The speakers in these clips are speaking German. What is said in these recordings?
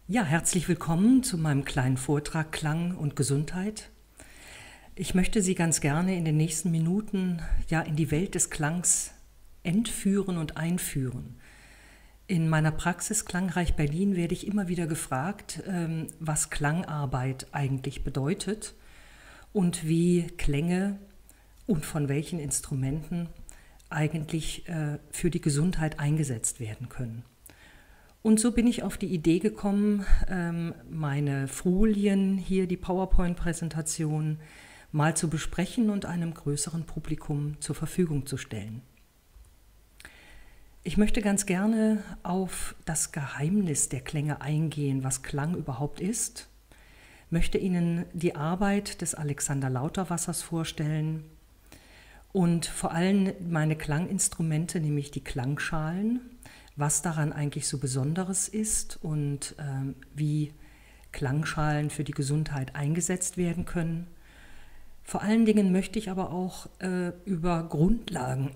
Ja, herzlich willkommen zu meinem kleinen Vortrag Klang und Gesundheit. Ich möchte Sie ganz gerne in den nächsten Minuten in die Welt des Klangs entführen und einführen. In meiner Praxis Klangreich Berlin werde ich immer wieder gefragt, was Klangarbeit eigentlich bedeutet und wie Klänge und von welchen Instrumenten eigentlich für die Gesundheit eingesetzt werden können. Und so bin ich auf die Idee gekommen, meine Folien hier, die PowerPoint-Präsentation, mal zu besprechen und einem größeren Publikum zur Verfügung zu stellen. Ich möchte ganz gerne auf das Geheimnis der Klänge eingehen, was Klang überhaupt ist, möchte Ihnen die Arbeit des Alexander Lauterwassers vorstellen und vor allem meine Klanginstrumente, nämlich die Klangschalen, was daran eigentlich so Besonderes ist und wie Klangschalen für die Gesundheit eingesetzt werden können. Vor allen Dingen möchte ich aber auch über Grundlagen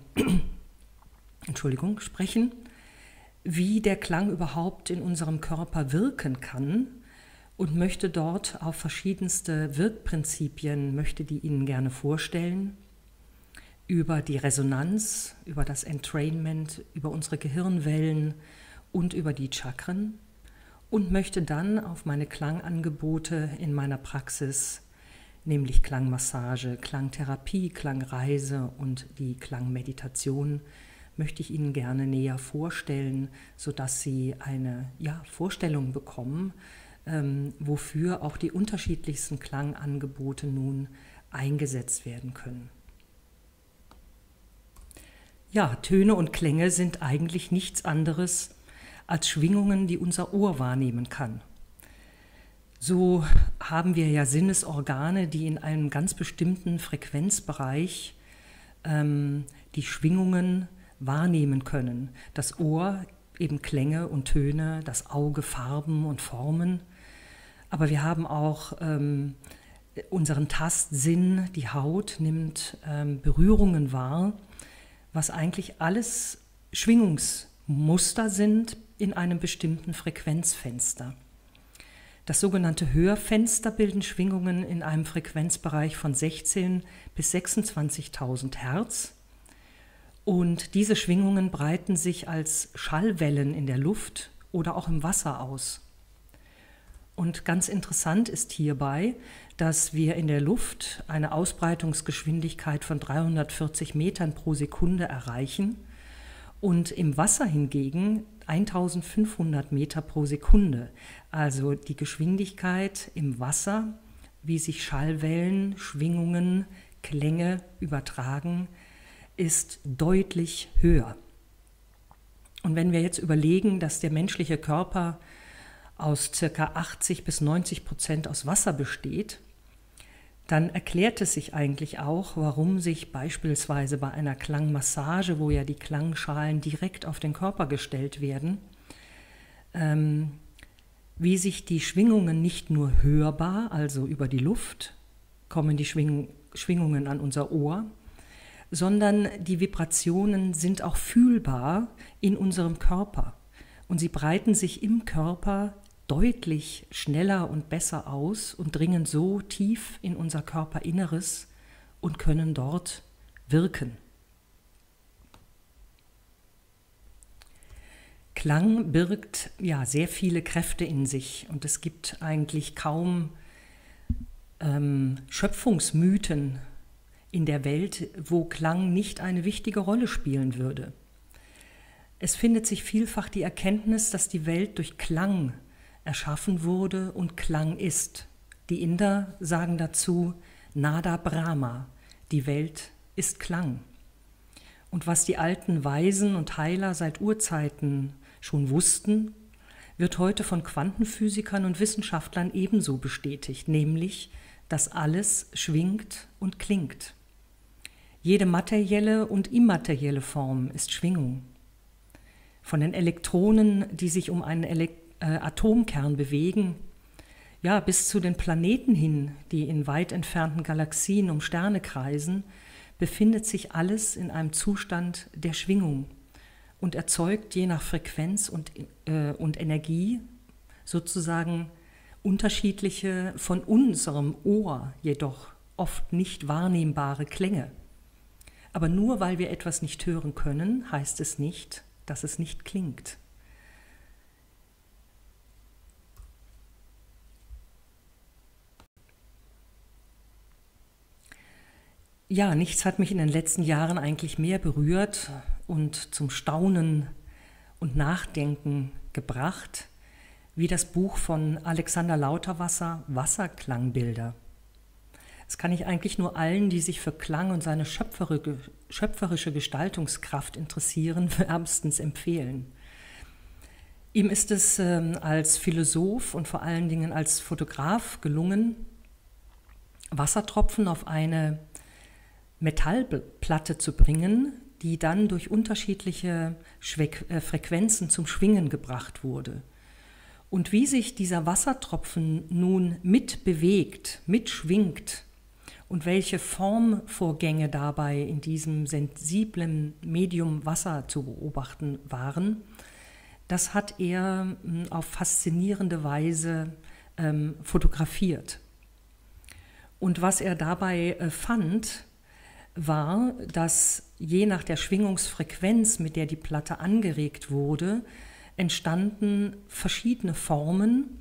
sprechen, wie der Klang überhaupt in unserem Körper wirken kann und möchte dort auf verschiedenste Wirkprinzipien, möchte die Ihnen gerne vorstellen, über die Resonanz, über das Entrainment, über unsere Gehirnwellen und über die Chakren und möchte dann auf meine Klangangebote in meiner Praxis, nämlich Klangmassage, Klangtherapie, Klangreise und die Klangmeditation, möchte ich Ihnen gerne näher vorstellen, sodass Sie eine Vorstellung bekommen, wofür auch die unterschiedlichsten Klangangebote nun eingesetzt werden können. Ja, Töne und Klänge sind eigentlich nichts anderes als Schwingungen, die unser Ohr wahrnehmen kann. So haben wir ja Sinnesorgane, die in einem ganz bestimmten Frequenzbereich die Schwingungen wahrnehmen können. Das Ohr eben Klänge und Töne, das Auge Farben und Formen. Aber wir haben auch unseren Tastsinn, die Haut nimmt Berührungen wahr, was eigentlich alles Schwingungsmuster sind in einem bestimmten Frequenzfenster. Das sogenannte Hörfenster bilden Schwingungen in einem Frequenzbereich von 16.000 bis 26.000 Hertz. Und diese Schwingungen breiten sich als Schallwellen in der Luft oder auch im Wasser aus. Und ganz interessant ist hierbei, dass wir in der Luft eine Ausbreitungsgeschwindigkeit von 340 Metern pro Sekunde erreichen und im Wasser hingegen 1500 Meter pro Sekunde. Also die Geschwindigkeit im Wasser, wie sich Schallwellen, Schwingungen, Klänge übertragen, ist deutlich höher. Und wenn wir jetzt überlegen, dass der menschliche Körper aus ca. 80 bis 90% aus Wasser besteht, dann erklärt es sich eigentlich auch, warum sich beispielsweise bei einer Klangmassage, wo ja die Klangschalen direkt auf den Körper gestellt werden, wie sich die Schwingungen nicht nur hörbar, also über die Luft, kommen die Schwingungen an unser Ohr, sondern die Vibrationen sind auch fühlbar in unserem Körper und sie breiten sich im Körper deutlich schneller und besser aus und dringen so tief in unser Körperinneres und können dort wirken. Klang birgt sehr viele Kräfte in sich und es gibt eigentlich kaum Schöpfungsmythen in der Welt, wo Klang nicht eine wichtige Rolle spielen würde. Es findet sich vielfach die Erkenntnis, dass die Welt durch Klang erschaffen wurde und Klang ist. Die Inder sagen dazu Nada Brahma, die Welt ist Klang. Und was die alten Weisen und Heiler seit Urzeiten schon wussten, wird heute von Quantenphysikern und Wissenschaftlern ebenso bestätigt, nämlich, dass alles schwingt und klingt. Jede materielle und immaterielle Form ist Schwingung. Von den Elektronen, die sich um einen Atomkern bewegen, bis zu den Planeten hin, die in weit entfernten Galaxien um Sterne kreisen, befindet sich alles in einem Zustand der Schwingung und erzeugt je nach Frequenz und Energie sozusagen unterschiedliche, von unserem Ohr jedoch oft nicht wahrnehmbare Klänge. Aber nur weil wir etwas nicht hören können, heißt es nicht, dass es nicht klingt. Ja, nichts hat mich in den letzten Jahren eigentlich mehr berührt und zum Staunen und Nachdenken gebracht, wie das Buch von Alexander Lauterwasser Wasserklangbilder. Das kann ich eigentlich nur allen, die sich für Klang und seine schöpferische Gestaltungskraft interessieren, wärmstens empfehlen. Ihm ist es als Philosoph und vor allen Dingen als Fotograf gelungen, Wassertropfen auf eine Metallplatte zu bringen, die dann durch unterschiedliche Frequenzen zum Schwingen gebracht wurde. Und wie sich dieser Wassertropfen nun mitbewegt, mitschwingt und welche Formvorgänge dabei in diesem sensiblen Medium Wasser zu beobachten waren, das hat er auf faszinierende Weise fotografiert. Und was er dabei fand, war, dass je nach der Schwingungsfrequenz, mit der die Platte angeregt wurde, entstanden verschiedene Formen,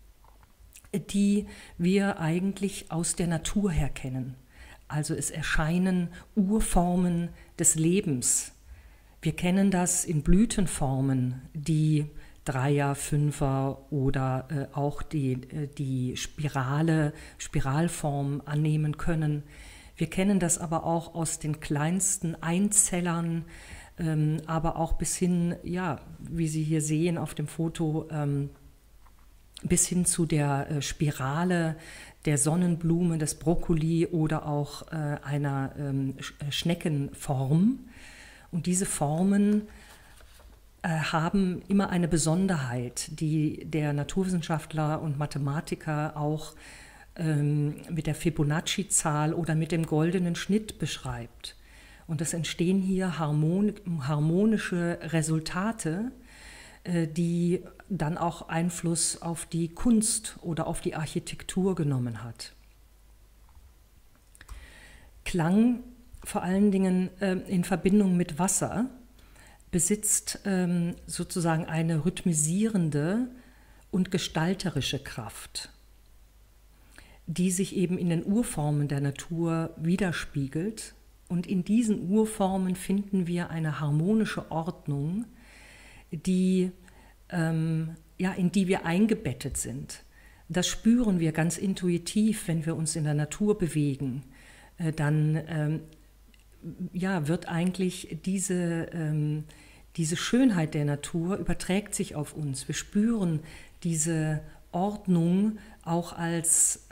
die wir eigentlich aus der Natur her kennen. Also es erscheinen Urformen des Lebens. Wir kennen das in Blütenformen, die Dreier, Fünfer oder auch die Spiralform annehmen können. Wir kennen das aber auch aus den kleinsten Einzellern, aber auch bis hin, ja, wie Sie hier sehen auf dem Foto, bis hin zu der Spirale der Sonnenblume, des Brokkoli oder auch einer Schneckenform. Und diese Formen haben immer eine Besonderheit, die der Naturwissenschaftler und Mathematiker auch mit der Fibonacci-Zahl oder mit dem goldenen Schnitt beschreibt. Und es entstehen hier harmonische Resultate, die dann auch Einfluss auf die Kunst oder auf die Architektur genommen hat. Klang, vor allen Dingen in Verbindung mit Wasser, besitzt sozusagen eine rhythmisierende und gestalterische Kraft, die sich eben in den Urformen der Natur widerspiegelt. Und in diesen Urformen finden wir eine harmonische Ordnung, in die wir eingebettet sind. Das spüren wir ganz intuitiv, wenn wir uns in der Natur bewegen. Dann wird eigentlich diese Schönheit der Natur überträgt sich auf uns. Wir spüren diese Ordnung auch als,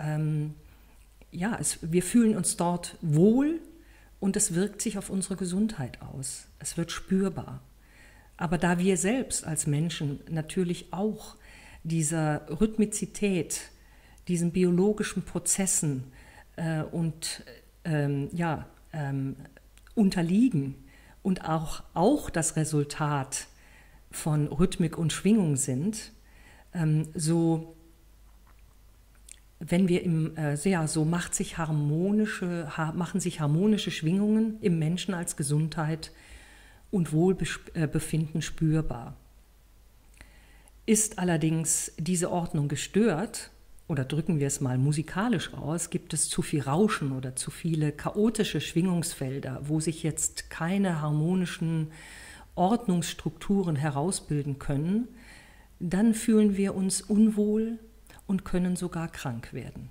wir fühlen uns dort wohl und es wirkt sich auf unsere Gesundheit aus. Es wird spürbar. Aber da wir selbst als Menschen natürlich auch dieser Rhythmizität, diesen biologischen Prozessen unterliegen und auch das Resultat von Rhythmik und Schwingung sind, so machen sich harmonische Schwingungen im Menschen als Gesundheit und Wohlbefinden spürbar. Ist allerdings diese Ordnung gestört, oder drücken wir es mal musikalisch aus, gibt es zu viel Rauschen oder zu viele chaotische Schwingungsfelder, wo sich jetzt keine harmonischen Ordnungsstrukturen herausbilden können, dann fühlen wir uns unwohl und können sogar krank werden.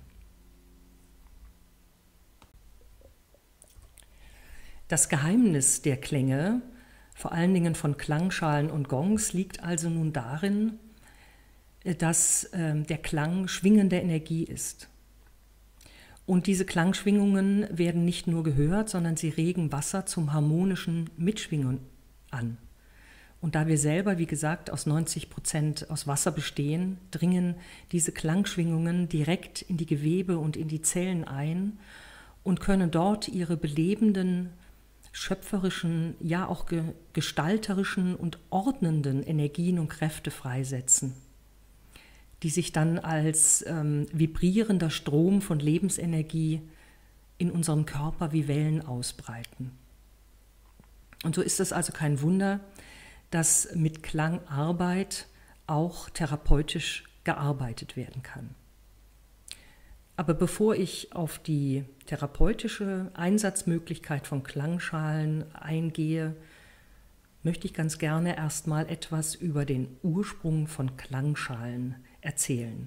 Das Geheimnis der Klänge, vor allen Dingen von Klangschalen und Gongs, liegt also nun darin, dass der Klang schwingende Energie ist. Und diese Klangschwingungen werden nicht nur gehört, sondern sie regen Wasser zum harmonischen Mitschwingen an. Und da wir selber, wie gesagt, aus 90% aus Wasser bestehen, dringen diese Klangschwingungen direkt in die Gewebe und in die Zellen ein und können dort ihre belebenden, schöpferischen, ja auch gestalterischen und ordnenden Energien und Kräfte freisetzen. die sich dann als vibrierender Strom von Lebensenergie in unserem Körper wie Wellen ausbreiten. Und so ist es also kein Wunder, dass mit Klangarbeit auch therapeutisch gearbeitet werden kann. Aber bevor ich auf die therapeutische Einsatzmöglichkeit von Klangschalen eingehe, möchte ich ganz gerne erstmal etwas über den Ursprung von Klangschalen erzählen.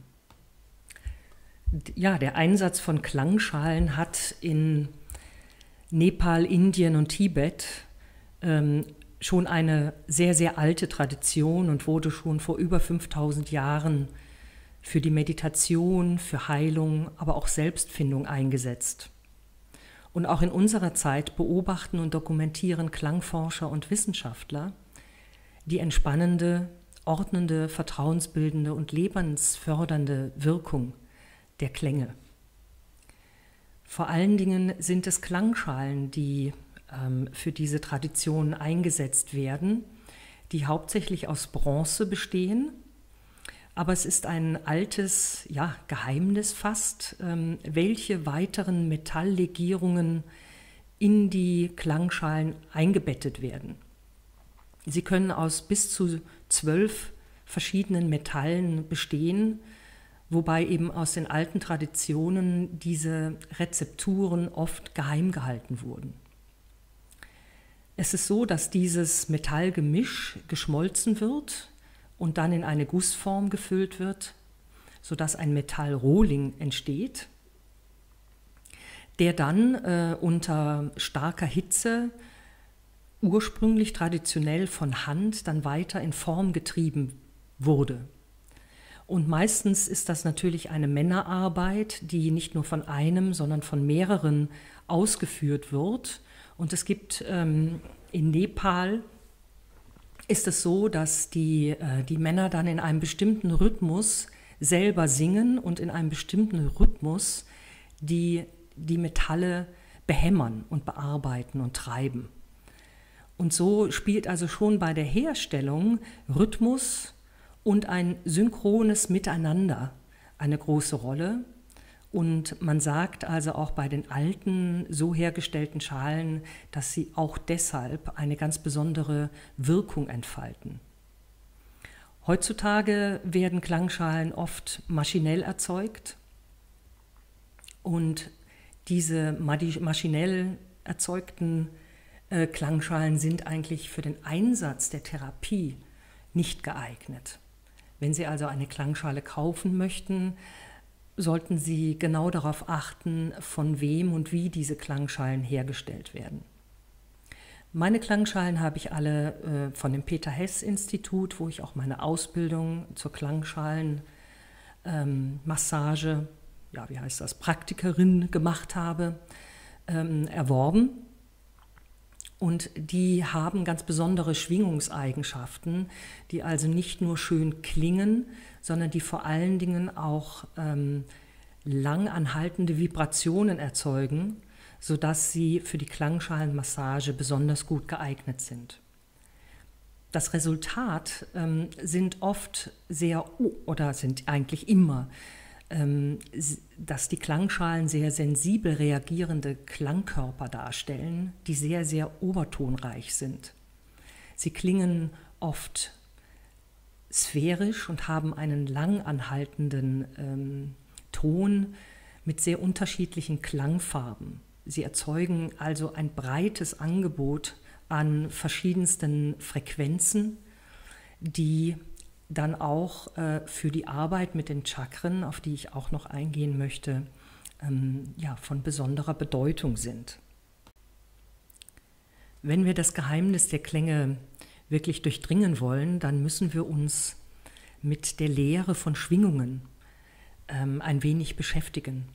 Ja, der Einsatz von Klangschalen hat in Nepal, Indien und Tibet schon eine sehr, sehr alte Tradition und wurde schon vor über 5000 Jahren für die Meditation, für Heilung, aber auch Selbstfindung eingesetzt. Und auch in unserer Zeit beobachten und dokumentieren Klangforscher und Wissenschaftler die entspannende, ordnende, vertrauensbildende und lebensfördernde Wirkung der Klänge. Vor allen Dingen sind es Klangschalen, die für diese Tradition eingesetzt werden, die hauptsächlich aus Bronze bestehen. Aber es ist ein altes Geheimnis fast, welche weiteren Metalllegierungen in die Klangschalen eingebettet werden. Sie können aus bis zu 12 verschiedenen Metallen bestehen, wobei eben aus den alten Traditionen diese Rezepturen oft geheim gehalten wurden. Es ist so, dass dieses Metallgemisch geschmolzen wird und dann in eine Gussform gefüllt wird, sodass ein Metallrohling entsteht, der dann unter starker Hitze ursprünglich traditionell von Hand dann weiter in Form getrieben wurde. Und meistens ist das natürlich eine Männerarbeit, die nicht nur von einem, sondern von mehreren ausgeführt wird. Und es gibt in Nepal ist es so, dass die Männer dann in einem bestimmten Rhythmus selber singen und in einem bestimmten Rhythmus die Metalle behämmern und bearbeiten und treiben. Und so spielt also schon bei der Herstellung Rhythmus und ein synchrones Miteinander eine große Rolle. Und man sagt also auch bei den alten, so hergestellten Schalen, dass sie auch deshalb eine ganz besondere Wirkung entfalten. Heutzutage werden Klangschalen oft maschinell erzeugt und diese maschinell erzeugten Klangschalen sind eigentlich für den Einsatz der Therapie nicht geeignet. Wenn Sie also eine Klangschale kaufen möchten, sollten Sie genau darauf achten, von wem und wie diese Klangschalen hergestellt werden. Meine Klangschalen habe ich alle von dem Peter-Hess-Institut, wo ich auch meine Ausbildung zur Klangschalenmassage, Praktikerin gemacht habe, erworben. Und die haben ganz besondere Schwingungseigenschaften, die also nicht nur schön klingen, sondern die vor allen Dingen auch lang anhaltende Vibrationen erzeugen, sodass sie für die Klangschalenmassage besonders gut geeignet sind. Das Resultat sind oft sind eigentlich immer, dass die Klangschalen sehr sensibel reagierende Klangkörper darstellen, die sehr, sehr obertonreich sind. Sie klingen oft sphärisch und haben einen lang anhaltenden Ton mit sehr unterschiedlichen Klangfarben. Sie erzeugen also ein breites Angebot an verschiedensten Frequenzen, die dann auch für die Arbeit mit den Chakren, auf die ich auch noch eingehen möchte, von besonderer Bedeutung sind. Wenn wir das Geheimnis der Klänge wirklich durchdringen wollen, dann müssen wir uns mit der Lehre von Schwingungen ein wenig beschäftigen.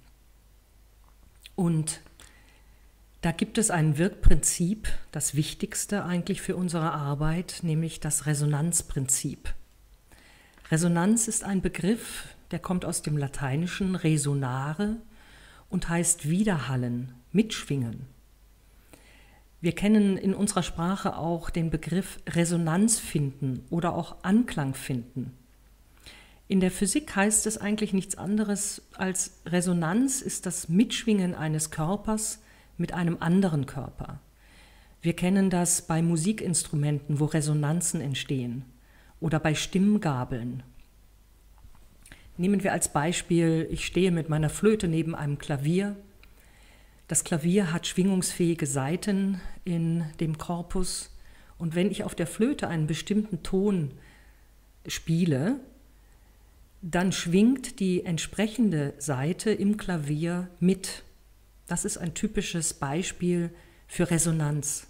Und da gibt es ein Wirkprinzip, das Wichtigste eigentlich für unsere Arbeit, nämlich das Resonanzprinzip. Resonanz ist ein Begriff, der kommt aus dem Lateinischen resonare und heißt widerhallen, mitschwingen. Wir kennen in unserer Sprache auch den Begriff Resonanz finden oder auch Anklang finden. In der Physik heißt es eigentlich nichts anderes als Resonanz ist das Mitschwingen eines Körpers mit einem anderen Körper. Wir kennen das bei Musikinstrumenten, wo Resonanzen entstehen, oder bei Stimmgabeln. Nehmen wir als Beispiel, ich stehe mit meiner Flöte neben einem Klavier. Das Klavier hat schwingungsfähige Saiten in dem Korpus, und wenn ich auf der Flöte einen bestimmten Ton spiele, dann schwingt die entsprechende Saite im Klavier mit. Das ist ein typisches Beispiel für Resonanz.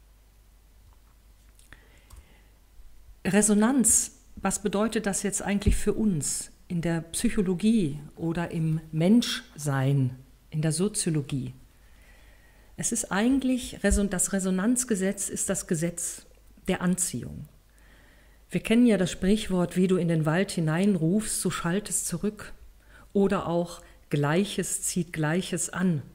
Resonanz, was bedeutet das jetzt eigentlich für uns in der Psychologie oder im Menschsein, in der Soziologie? Es ist eigentlich, das Resonanzgesetz ist das Gesetz der Anziehung. Wir kennen ja das Sprichwort, wie du in den Wald hineinrufst, so schallt es zurück. Oder auch Gleiches zieht Gleiches an.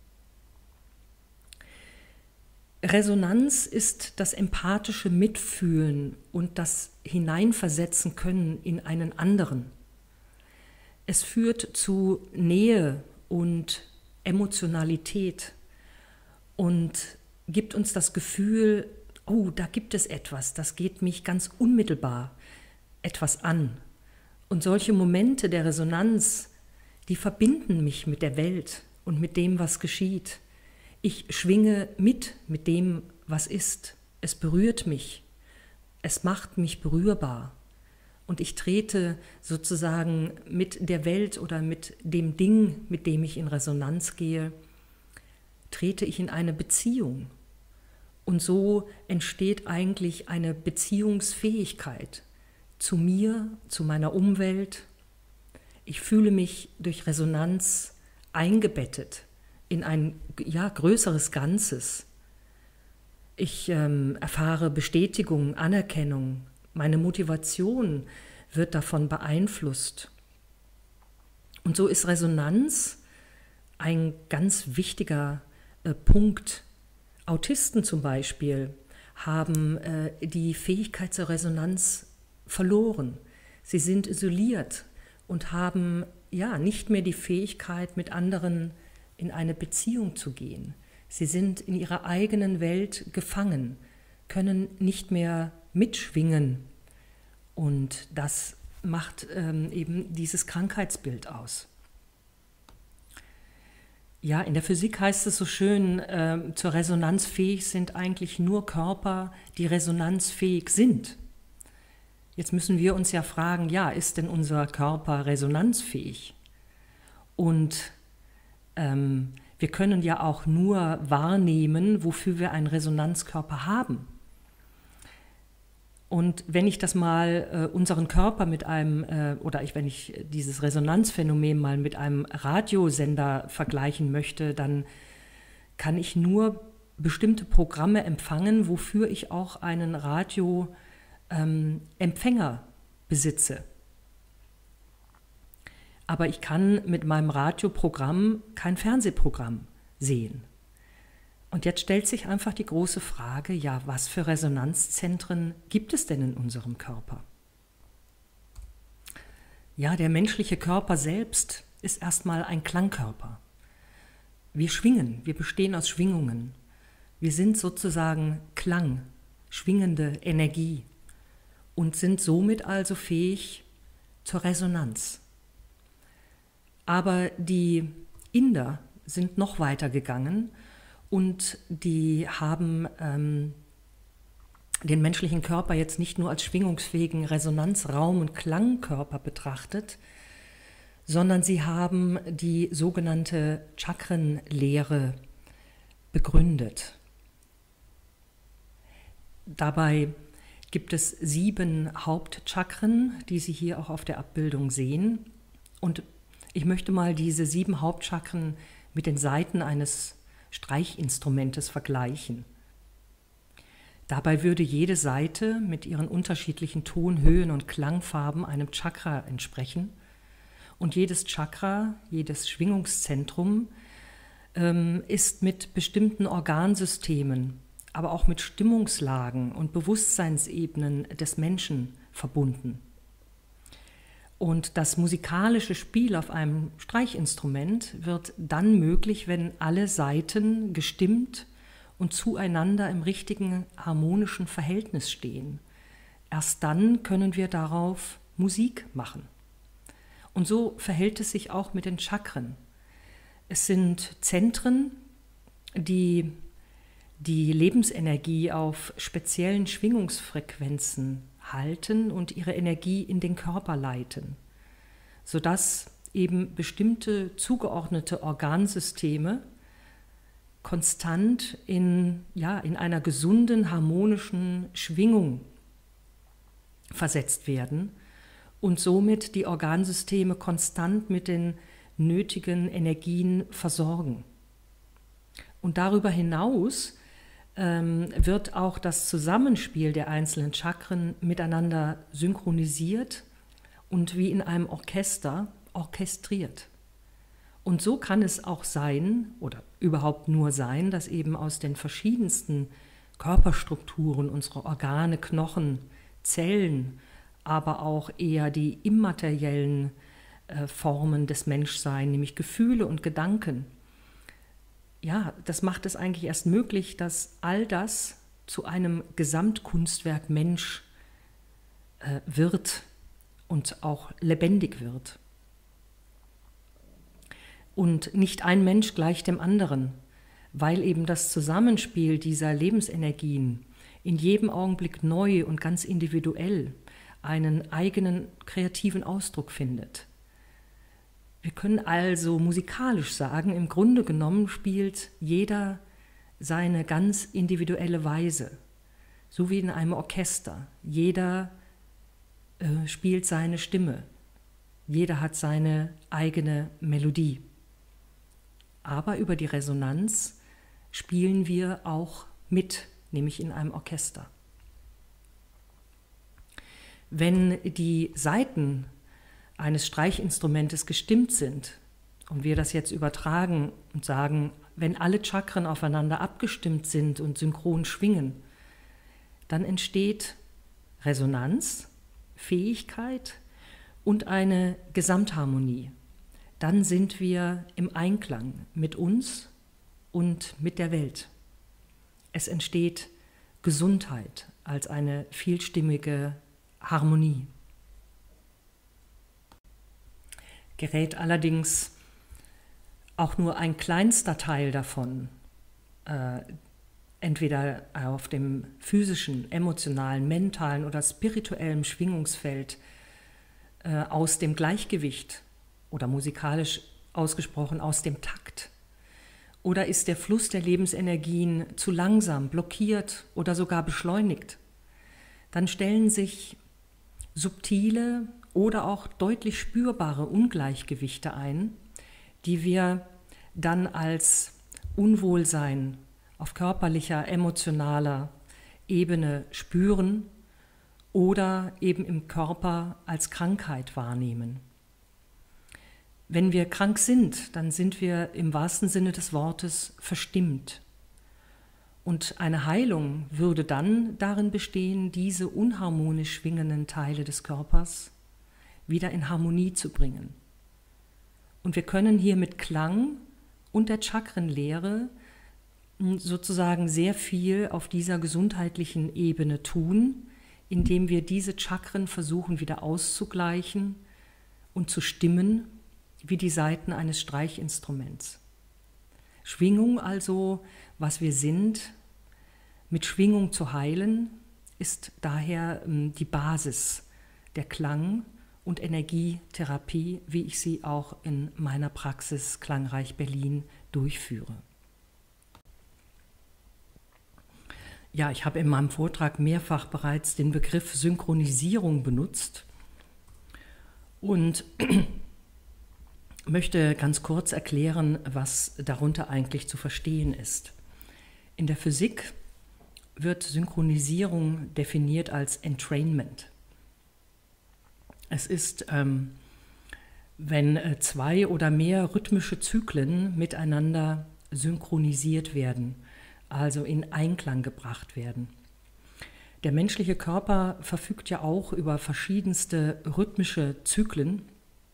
Resonanz ist das empathische Mitfühlen und das Hineinversetzen können in einen anderen. Es führt zu Nähe und Emotionalität und gibt uns das Gefühl, oh, da gibt es etwas, das geht mich ganz unmittelbar etwas an. Und solche Momente der Resonanz, die verbinden mich mit der Welt und mit dem, was geschieht. Ich schwinge mit dem, was ist. Es berührt mich. Es macht mich berührbar. Und ich trete sozusagen mit der Welt oder mit dem Ding, mit dem ich in Resonanz gehe, trete ich in eine Beziehung. Und so entsteht eigentlich eine Beziehungsfähigkeit zu mir, zu meiner Umwelt. Ich fühle mich durch Resonanz eingebettet in ein größeres Ganzes. Ich erfahre Bestätigung, Anerkennung. Meine Motivation wird davon beeinflusst. Und so ist Resonanz ein ganz wichtiger Punkt. Autisten zum Beispiel haben die Fähigkeit zur Resonanz verloren. Sie sind isoliert und haben nicht mehr die Fähigkeit, mit anderen in eine Beziehung zu gehen. Sie sind in ihrer eigenen Welt gefangen, können nicht mehr mitschwingen. Und das macht eben dieses Krankheitsbild aus. Ja, in der Physik heißt es so schön, zur Resonanz fähig sind eigentlich nur Körper, die resonanzfähig sind. Jetzt müssen wir uns ja fragen, ist denn unser Körper resonanzfähig? Und wir können ja auch nur wahrnehmen, wofür wir einen Resonanzkörper haben. Und wenn ich das mal unseren Körper mit einem, wenn ich dieses Resonanzphänomen mal mit einem Radiosender vergleichen möchte, dann kann ich nur bestimmte Programme empfangen, wofür ich auch einen Radioempfänger besitze. Aber ich kann mit meinem Radioprogramm kein Fernsehprogramm sehen. Und jetzt stellt sich einfach die große Frage, was für Resonanzzentren gibt es denn in unserem Körper? Ja, der menschliche Körper selbst ist erstmal ein Klangkörper. Wir schwingen, wir bestehen aus Schwingungen. Wir sind sozusagen Klang, schwingende Energie und sind somit also fähig zur Resonanz. Aber die Inder sind noch weiter gegangen und die haben den menschlichen Körper jetzt nicht nur als schwingungsfähigen Resonanzraum und Klangkörper betrachtet, sondern sie haben die sogenannte Chakrenlehre begründet. Dabei gibt es 7 Hauptchakren, die Sie hier auch auf der Abbildung sehen. Und ich möchte mal diese 7 Hauptchakren mit den Saiten eines Streichinstrumentes vergleichen. Dabei würde jede Saite mit ihren unterschiedlichen Tonhöhen und Klangfarben einem Chakra entsprechen. Und jedes Chakra, jedes Schwingungszentrum ist mit bestimmten Organsystemen, aber auch mit Stimmungslagen und Bewusstseinsebenen des Menschen verbunden. Und das musikalische Spiel auf einem Streichinstrument wird dann möglich, wenn alle Saiten gestimmt und zueinander im richtigen harmonischen Verhältnis stehen. Erst dann können wir darauf Musik machen. Und so verhält es sich auch mit den Chakren. Es sind Zentren, die die Lebensenergie auf speziellen Schwingungsfrequenzen halten und ihre Energie in den Körper leiten, sodass eben bestimmte zugeordnete Organsysteme konstant in einer gesunden, harmonischen Schwingung versetzt werden und somit die Organsysteme konstant mit den nötigen Energien versorgen. Und darüber hinaus wird auch das Zusammenspiel der einzelnen Chakren miteinander synchronisiert und wie in einem Orchester orchestriert. Und so kann es auch sein, oder überhaupt nur sein, dass eben aus den verschiedensten Körperstrukturen unserer Organe, Knochen, Zellen, aber auch eher die immateriellen Formen des Menschseins, nämlich Gefühle und Gedanken, ja, das macht es eigentlich erst möglich, dass all das zu einem Gesamtkunstwerk Mensch wird und auch lebendig wird. Und nicht ein Mensch gleich dem anderen, weil eben das Zusammenspiel dieser Lebensenergien in jedem Augenblick neu und ganz individuell einen eigenen kreativen Ausdruck findet. Wir können also musikalisch sagen, im Grunde genommen spielt jeder seine ganz individuelle Weise, so wie in einem Orchester. Jeder spielt seine Stimme, jeder hat seine eigene Melodie. Aber über die Resonanz spielen wir auch mit, nämlich in einem Orchester. Wenn die Saiten eines Streichinstrumentes gestimmt sind und wir das jetzt übertragen und sagen, wenn alle Chakren aufeinander abgestimmt sind und synchron schwingen, dann entsteht Resonanz, Fähigkeit und eine Gesamtharmonie. Dann sind wir im Einklang mit uns und mit der Welt. Es entsteht Gesundheit als eine vielstimmige Harmonie. Gerät allerdings auch nur ein kleinster Teil davon, entweder auf dem physischen, emotionalen, mentalen oder spirituellen Schwingungsfeld aus dem Gleichgewicht oder musikalisch ausgesprochen aus dem Takt, oder ist der Fluss der Lebensenergien zu langsam, blockiert oder sogar beschleunigt, dann stellen sich subtile oder auch deutlich spürbare Ungleichgewichte ein, die wir dann als Unwohlsein auf körperlicher, emotionaler Ebene spüren oder eben im Körper als Krankheit wahrnehmen. Wenn wir krank sind, dann sind wir im wahrsten Sinne des Wortes verstimmt. Und eine Heilung würde dann darin bestehen, diese unharmonisch schwingenden Teile des Körpers wieder in Harmonie zu bringen. Und wir können hier mit Klang und der Chakrenlehre sozusagen sehr viel auf dieser gesundheitlichen Ebene tun, indem wir diese Chakren versuchen wieder auszugleichen und zu stimmen, wie die Saiten eines Streichinstruments. Schwingung also, was wir sind, mit Schwingung zu heilen, ist daher die Basis der Klang- und Energietherapie, wie ich sie auch in meiner Praxis Klangreich Berlin durchführe. Ja, ich habe in meinem Vortrag mehrfach bereits den Begriff Synchronisierung benutzt und möchte ganz kurz erklären, was darunter eigentlich zu verstehen ist. In der Physik wird Synchronisierung definiert als Entrainment. Es ist, wenn zwei oder mehr rhythmische Zyklen miteinander synchronisiert werden, also in Einklang gebracht werden. Der menschliche Körper verfügt ja auch über verschiedenste rhythmische Zyklen.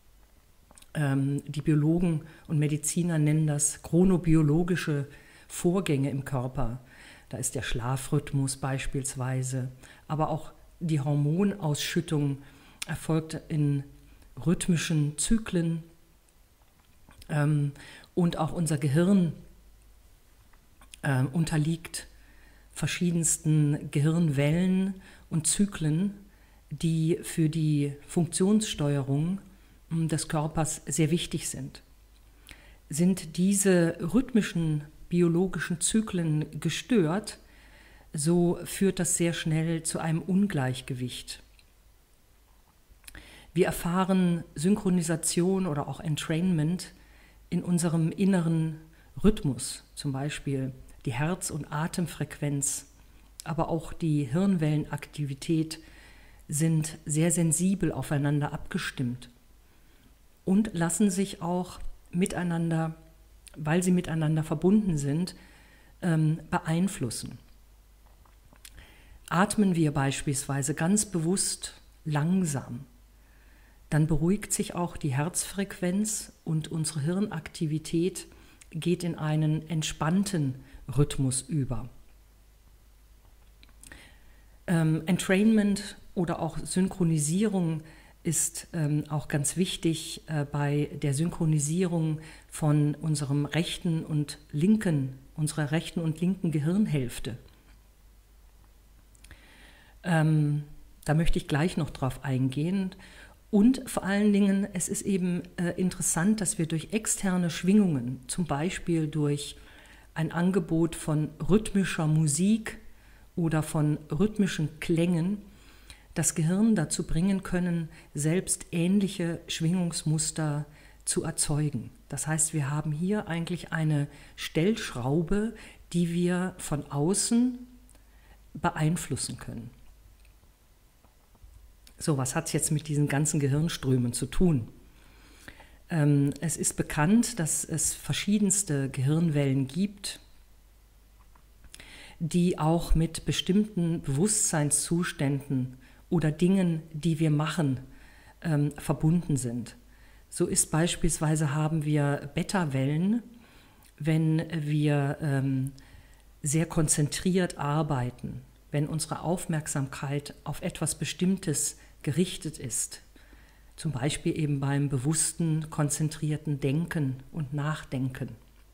Die Biologen und Mediziner nennen das chronobiologische Vorgänge im Körper. Da ist der Schlafrhythmus beispielsweise, aber auch die Hormonausschüttung erfolgt in rhythmischen Zyklen, und auch unser Gehirn unterliegt verschiedensten Gehirnwellen und Zyklen, die für die Funktionssteuerung des Körpers sehr wichtig sind. Sind diese rhythmischen biologischen Zyklen gestört, so führt das sehr schnell zu einem Ungleichgewicht. Wir erfahren Synchronisation oder auch Entrainment in unserem inneren Rhythmus, zum Beispiel die Herz- und Atemfrequenz, aber auch die Hirnwellenaktivität sind sehr sensibel aufeinander abgestimmt und lassen sich auch miteinander, weil sie miteinander verbunden sind, beeinflussen. Atmen wir beispielsweise ganz bewusst langsam, dann beruhigt sich auch die Herzfrequenz und unsere Hirnaktivität geht in einen entspannten Rhythmus über. Entrainment oder auch Synchronisierung ist auch ganz wichtig bei der Synchronisierung von unserer rechten und linken Gehirnhälfte. Da möchte ich gleich noch drauf eingehen. Und vor allen Dingen, es ist eben interessant, dass wir durch externe Schwingungen, zum Beispiel durch ein Angebot von rhythmischer Musik oder von rhythmischen Klängen, das Gehirn dazu bringen können, selbst ähnliche Schwingungsmuster zu erzeugen. Das heißt, wir haben hier eigentlich eine Stellschraube, die wir von außen beeinflussen können. So, was hat es jetzt mit diesen ganzen Gehirnströmen zu tun? Es ist bekannt, dass es verschiedenste Gehirnwellen gibt, die auch mit bestimmten Bewusstseinszuständen oder Dingen, die wir machen, verbunden sind. So ist beispielsweise, haben wir Beta-Wellen, wenn wir sehr konzentriert arbeiten, wenn unsere Aufmerksamkeit auf etwas Bestimmtes gerichtet ist, zum Beispiel eben beim bewussten, konzentrierten Denken und Nachdenken.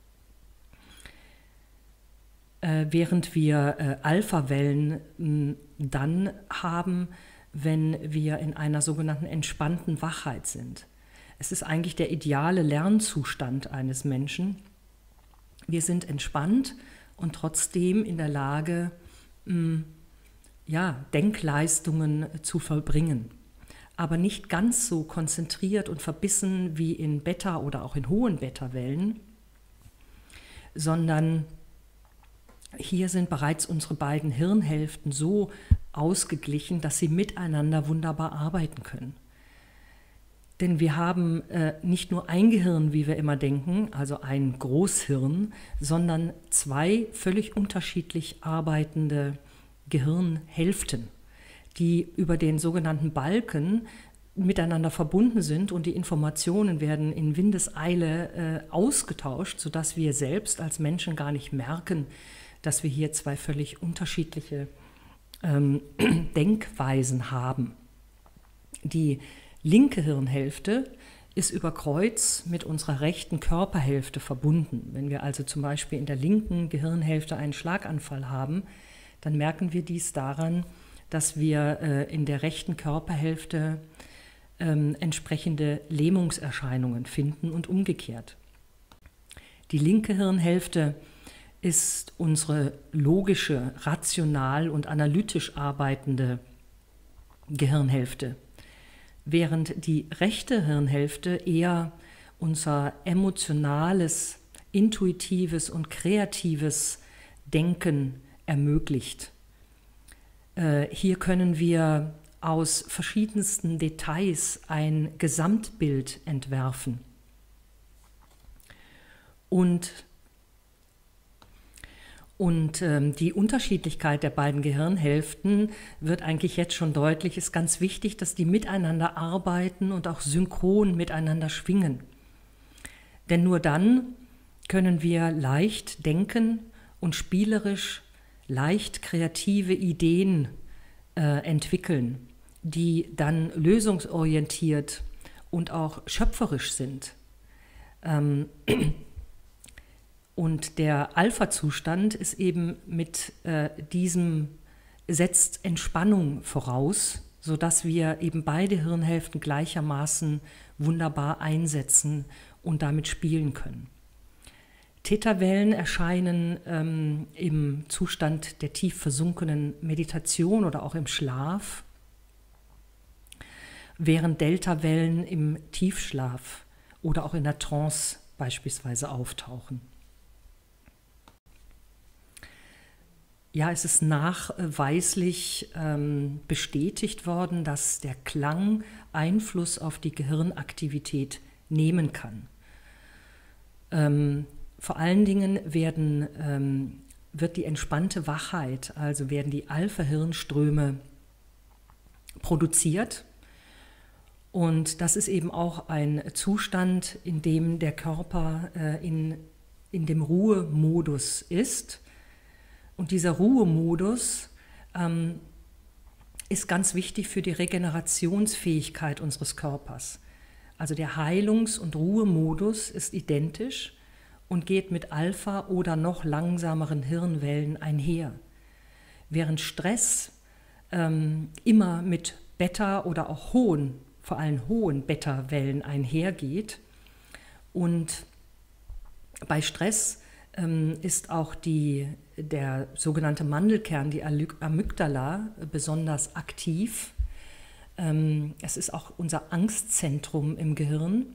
Während wir Alpha-Wellen dann haben, wenn wir in einer sogenannten entspannten Wachheit sind. Es ist eigentlich der ideale Lernzustand eines Menschen. Wir sind entspannt und trotzdem in der Lage, Denkleistungen zu vollbringen. Aber nicht ganz so konzentriert und verbissen wie in Beta- oder auch in hohen Beta-Wellen, sondern hier sind bereits unsere beiden Hirnhälften so ausgeglichen, dass sie miteinander wunderbar arbeiten können. Denn wir haben nicht nur ein Gehirn, wie wir immer denken, also ein Großhirn, sondern zwei völlig unterschiedlich arbeitende Gehirnhälften, die über den sogenannten Balken miteinander verbunden sind und die Informationen werden in Windeseile ausgetauscht, sodass wir selbst als Menschen gar nicht merken, dass wir hier zwei völlig unterschiedliche Denkweisen haben. Die linke Hirnhälfte ist über Kreuz mit unserer rechten Körperhälfte verbunden. Wenn wir also zum Beispiel in der linken Gehirnhälfte einen Schlaganfall haben, dann merken wir dies daran, dass wir in der rechten Körperhälfte entsprechende Lähmungserscheinungen finden und umgekehrt. Die linke Hirnhälfte ist unsere logische, rational und analytisch arbeitende Gehirnhälfte, während die rechte Hirnhälfte eher unser emotionales, intuitives und kreatives Denken ermöglicht. Hier können wir aus verschiedensten Details ein Gesamtbild entwerfen. Und Und die Unterschiedlichkeit der beiden Gehirnhälften wird eigentlich jetzt schon deutlich. Es ist ganz wichtig, dass die miteinander arbeiten und auch synchron miteinander schwingen. Denn nur dann können wir leicht denken und spielerisch leicht kreative Ideen entwickeln, die dann lösungsorientiert und auch schöpferisch sind. Und der Alpha-Zustand ist eben mit diesem, setzt Entspannung voraus, sodass wir eben beide Hirnhälften gleichermaßen wunderbar einsetzen und damit spielen können. Theta-Wellen erscheinen im Zustand der tief versunkenen Meditation oder auch im Schlaf, während Delta-Wellen im Tiefschlaf oder auch in der Trance beispielsweise auftauchen. Ja, es ist nachweislich bestätigt worden, dass der Klang Einfluss auf die Gehirnaktivität nehmen kann. Vor allen Dingen wird die entspannte Wachheit, also werden die Alpha-Hirnströme produziert. Und das ist eben auch ein Zustand, in dem der Körper in dem Ruhemodus ist. Und dieser Ruhemodus ist ganz wichtig für die Regenerationsfähigkeit unseres Körpers. Also der Heilungs- und Ruhemodus ist identisch und geht mit Alpha- oder noch langsameren Hirnwellen einher. Während Stress immer mit Beta- oder auch vor allem hohen Beta-Wellen einhergeht. Und bei Stress ist auch der sogenannte Mandelkern, die Amygdala, besonders aktiv. Es ist auch unser Angstzentrum im Gehirn.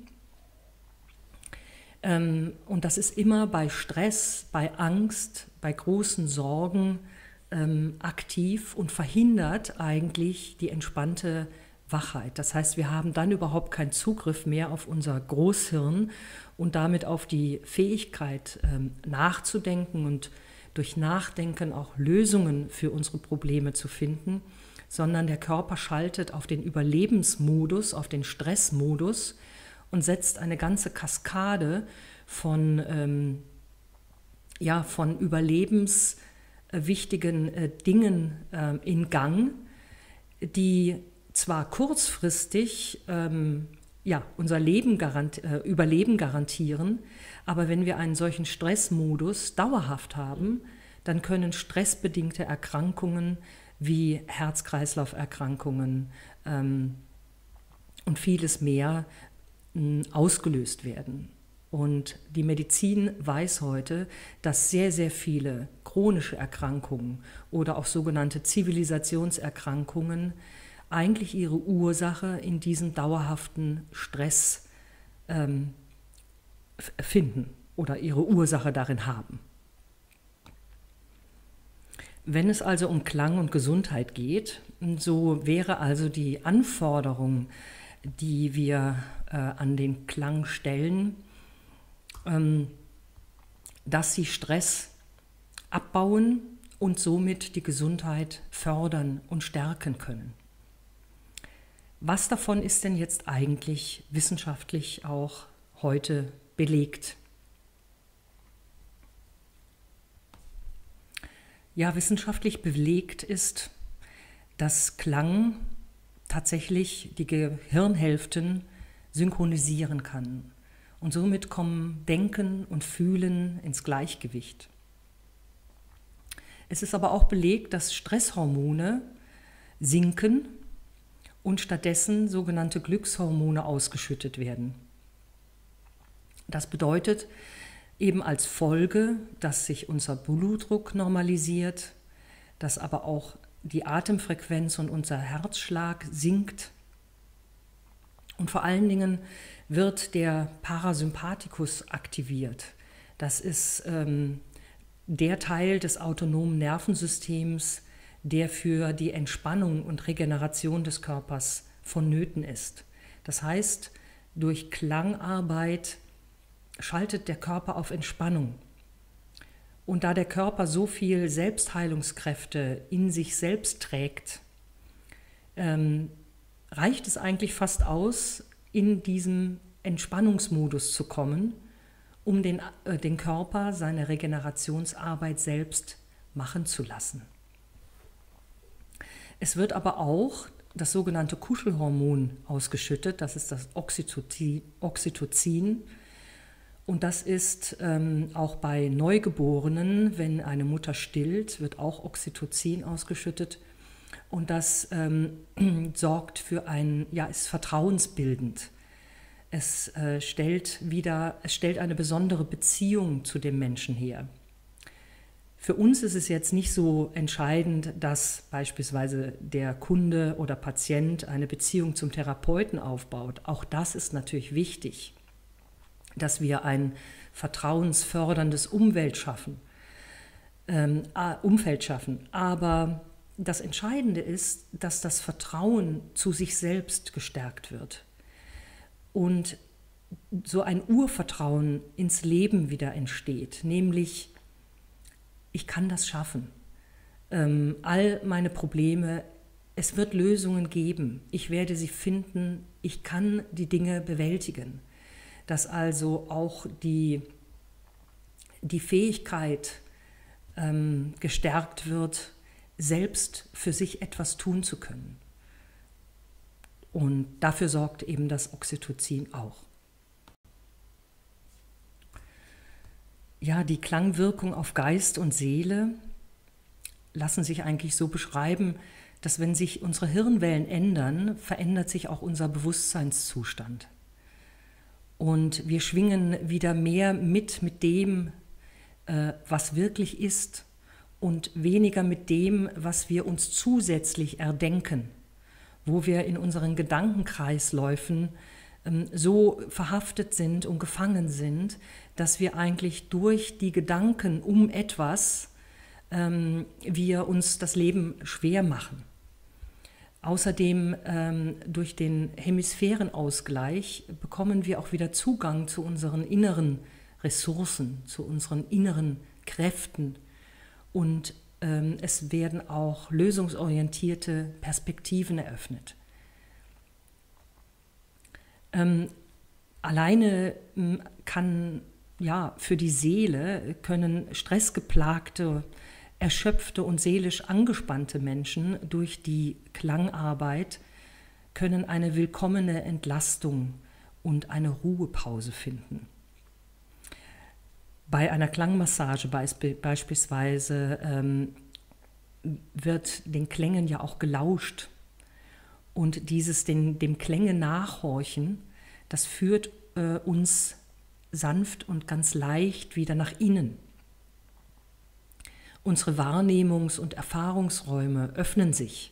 Und das ist immer bei Stress, bei Angst, bei großen Sorgen aktiv und verhindert eigentlich die entspannte Wachheit. Das heißt, wir haben dann überhaupt keinen Zugriff mehr auf unser Großhirn und damit auf die Fähigkeit nachzudenken und durch Nachdenken auch Lösungen für unsere Probleme zu finden, sondern der Körper schaltet auf den Überlebensmodus, auf den Stressmodus und setzt eine ganze Kaskade von überlebenswichtigen Dingen in Gang, die zwar kurzfristig unser Überleben garantieren, aber wenn wir einen solchen Stressmodus dauerhaft haben, dann können stressbedingte Erkrankungen wie Herz-Kreislauf-Erkrankungen und vieles mehr ausgelöst werden. Und die Medizin weiß heute, dass sehr, sehr viele chronische Erkrankungen oder auch sogenannte Zivilisationserkrankungen eigentlich ihre Ursache in diesem dauerhaften Stress finden oder ihre Ursache darin haben. Wenn es also um Klang und Gesundheit geht, so wäre also die Anforderung, die wir an den Klang stellen, dass sie Stress abbauen und somit die Gesundheit fördern und stärken können. Was davon ist denn jetzt eigentlich wissenschaftlich auch heute belegt? Ja, wissenschaftlich belegt ist, dass Klang tatsächlich die Gehirnhälften synchronisieren kann. Und somit kommen Denken und Fühlen ins Gleichgewicht. Es ist aber auch belegt, dass Stresshormone sinken und stattdessen sogenannte Glückshormone ausgeschüttet werden. Das bedeutet eben als Folge, dass sich unser Blutdruck normalisiert, dass aber auch die Atemfrequenz und unser Herzschlag sinkt. Und vor allen Dingen wird der Parasympathikus aktiviert. Das ist der Teil des autonomen Nervensystems, der für die Entspannung und Regeneration des Körpers vonnöten ist. Das heißt, durch Klangarbeit schaltet der Körper auf Entspannung. Und da der Körper so viel Selbstheilungskräfte in sich selbst trägt, reicht es eigentlich fast aus, in diesem Entspannungsmodus zu kommen, um den Körper seine Regenerationsarbeit selbst machen zu lassen. Es wird aber auch das sogenannte Kuschelhormon ausgeschüttet, das ist das Oxytocin. Und das ist auch bei Neugeborenen, wenn eine Mutter stillt, wird auch Oxytocin ausgeschüttet. Und das sorgt für ist vertrauensbildend. Es stellt eine besondere Beziehung zu dem Menschen her. Für uns ist es jetzt nicht so entscheidend, dass beispielsweise der Kunde oder Patient eine Beziehung zum Therapeuten aufbaut. Auch das ist natürlich wichtig, dass wir ein vertrauensförderndes Umfeld schaffen. Aber das Entscheidende ist, dass das Vertrauen zu sich selbst gestärkt wird und so ein Urvertrauen ins Leben wieder entsteht, nämlich ich kann das schaffen. All meine Probleme, es wird Lösungen geben. Ich werde sie finden. Ich kann die Dinge bewältigen. Dass also auch die Fähigkeit gestärkt wird, selbst für sich etwas tun zu können. Und dafür sorgt eben das Oxytocin auch. Ja, die Klangwirkung auf Geist und Seele lassen sich eigentlich so beschreiben, dass wenn sich unsere Hirnwellen ändern, verändert sich auch unser Bewusstseinszustand. Und wir schwingen wieder mehr mit dem, was wirklich ist und weniger mit dem, was wir uns zusätzlich erdenken, wo wir in unseren Gedankenkreisläufen so verhaftet sind und gefangen sind, dass wir eigentlich durch die Gedanken um etwas wir uns das Leben schwer machen. Außerdem durch den Hemisphärenausgleich bekommen wir auch wieder Zugang zu unseren inneren Ressourcen, zu unseren inneren Kräften und es werden auch lösungsorientierte Perspektiven eröffnet. Alleine für die Seele können stressgeplagte, erschöpfte und seelisch angespannte Menschen durch die Klangarbeit können eine willkommene Entlastung und eine Ruhepause finden. Bei einer Klangmassage beispielsweise wird den Klängen ja auch gelauscht und dieses dem Klänge nachhorchen, das führt uns sanft und ganz leicht wieder nach innen. Unsere Wahrnehmungs- und Erfahrungsräume öffnen sich.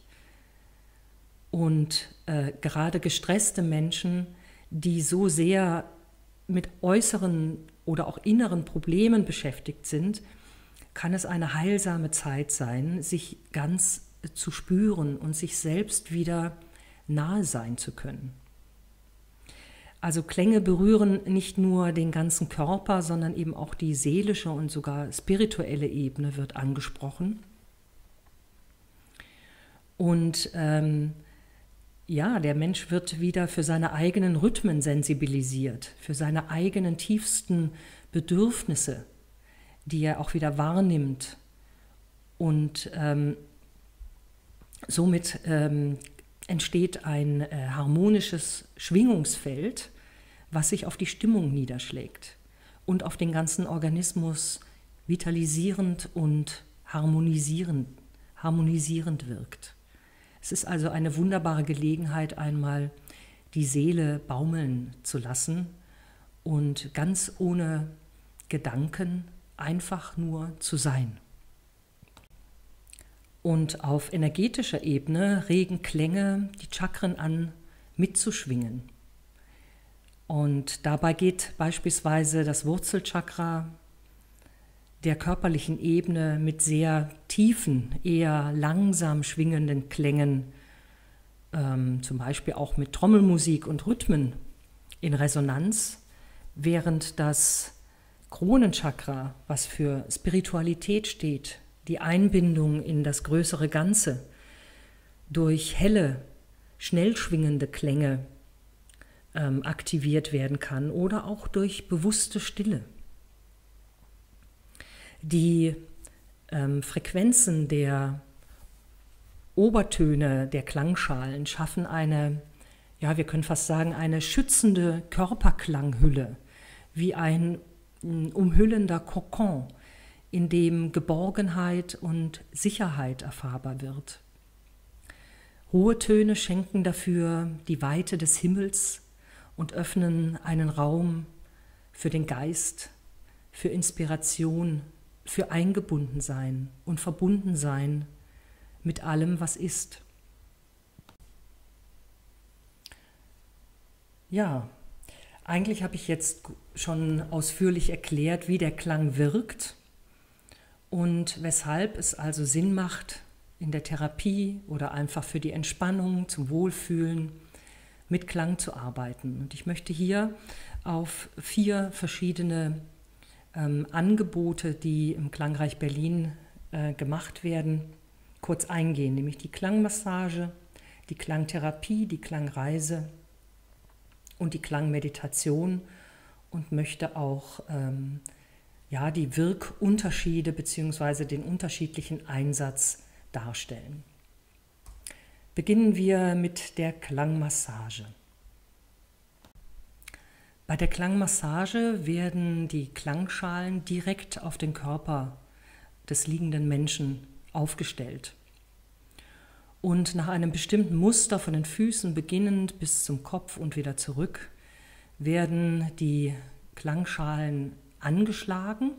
Und gerade gestresste Menschen, die so sehr mit äußeren oder auch inneren Problemen beschäftigt sind, kann es eine heilsame Zeit sein, sich ganz zu spüren und sich selbst wieder nahe sein zu können. Also Klänge berühren nicht nur den ganzen Körper, sondern eben auch die seelische und sogar spirituelle Ebene wird angesprochen. Und der Mensch wird wieder für seine eigenen Rhythmen sensibilisiert, für seine eigenen tiefsten Bedürfnisse, die er auch wieder wahrnimmt. Und somit entsteht ein harmonisches Schwingungsfeld, was sich auf die Stimmung niederschlägt und auf den ganzen Organismus vitalisierend und harmonisierend wirkt. Es ist also eine wunderbare Gelegenheit, einmal die Seele baumeln zu lassen und ganz ohne Gedanken einfach nur zu sein. Und auf energetischer Ebene regen Klänge die Chakren an, mitzuschwingen. Und dabei geht beispielsweise das Wurzelchakra der körperlichen Ebene mit sehr tiefen, eher langsam schwingenden Klängen, zum Beispiel auch mit Trommelmusik und Rhythmen in Resonanz, während das Kronenchakra, was für Spiritualität steht, die Einbindung in das größere Ganze, durch helle, schnell schwingende Klänge aktiviert werden kann oder auch durch bewusste Stille. Die Frequenzen der Obertöne der Klangschalen schaffen eine, ja, wir können fast sagen, eine schützende Körperklanghülle, wie ein umhüllender Kokon, in dem Geborgenheit und Sicherheit erfahrbar wird. Hohe Töne schenken dafür die Weite des Himmels und öffnen einen Raum für den Geist, für Inspiration, für Eingebundensein und Verbundensein mit allem, was ist. Ja, eigentlich habe ich jetzt schon ausführlich erklärt, wie der Klang wirkt und weshalb es also Sinn macht, in der Therapie oder einfach für die Entspannung, zum Wohlfühlen mit Klang zu arbeiten. Und ich möchte hier auf 4 verschiedene Angebote, die im Klangreich Berlin gemacht werden, kurz eingehen, nämlich die Klangmassage, die Klangtherapie, die Klangreise und die Klangmeditation, und möchte auch die Wirkunterschiede bzw. den unterschiedlichen Einsatz darstellen. Beginnen wir mit der Klangmassage. Bei der Klangmassage werden die Klangschalen direkt auf den Körper des liegenden Menschen aufgestellt. Und nach einem bestimmten Muster von den Füßen beginnend bis zum Kopf und wieder zurück werden die Klangschalen angeschlagen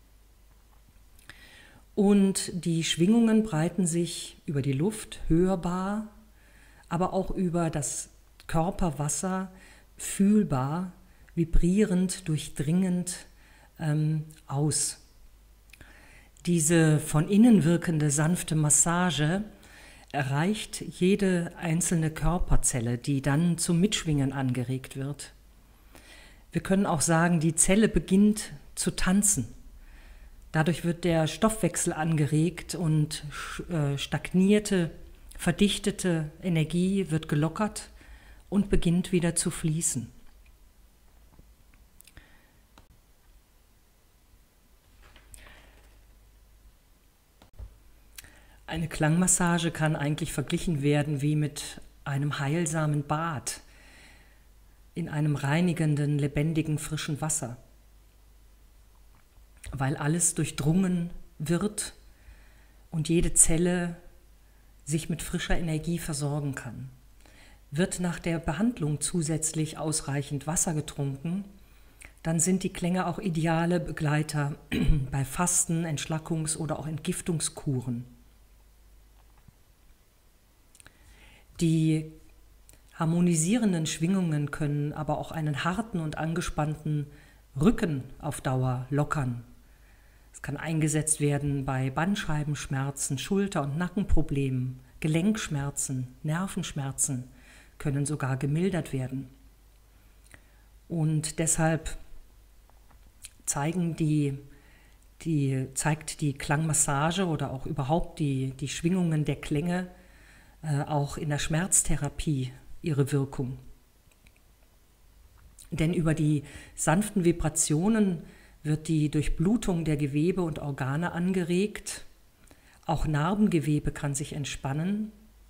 und die Schwingungen breiten sich über die Luft hörbar, aber auch über das Körperwasser fühlbar, vibrierend, durchdringend aus. Diese von innen wirkende sanfte Massage erreicht jede einzelne Körperzelle, die dann zum Mitschwingen angeregt wird. Wir können auch sagen, die Zelle beginnt zu tanzen. Dadurch wird der Stoffwechsel angeregt und stagnierte, verdichtete Energie wird gelockert und beginnt wieder zu fließen. Eine Klangmassage kann eigentlich verglichen werden wie mit einem heilsamen Bad in einem reinigenden, lebendigen, frischen Wasser, weil alles durchdrungen wird und jede Zelle sich mit frischer Energie versorgen kann. Wird nach der Behandlung zusätzlich ausreichend Wasser getrunken, dann sind die Klänge auch ideale Begleiter bei Fasten, Entschlackungs- oder auch Entgiftungskuren. Die harmonisierenden Schwingungen können aber auch einen harten und angespannten Rücken auf Dauer lockern. Es kann eingesetzt werden bei Bandscheibenschmerzen, Schulter- und Nackenproblemen, Gelenkschmerzen, Nervenschmerzen können sogar gemildert werden. Und deshalb zeigt die Klangmassage oder auch überhaupt die Schwingungen der Klänge auch in der Schmerztherapie ihre Wirkung. Denn über die sanften Vibrationen wird die Durchblutung der Gewebe und Organe angeregt. Auch Narbengewebe kann sich entspannen.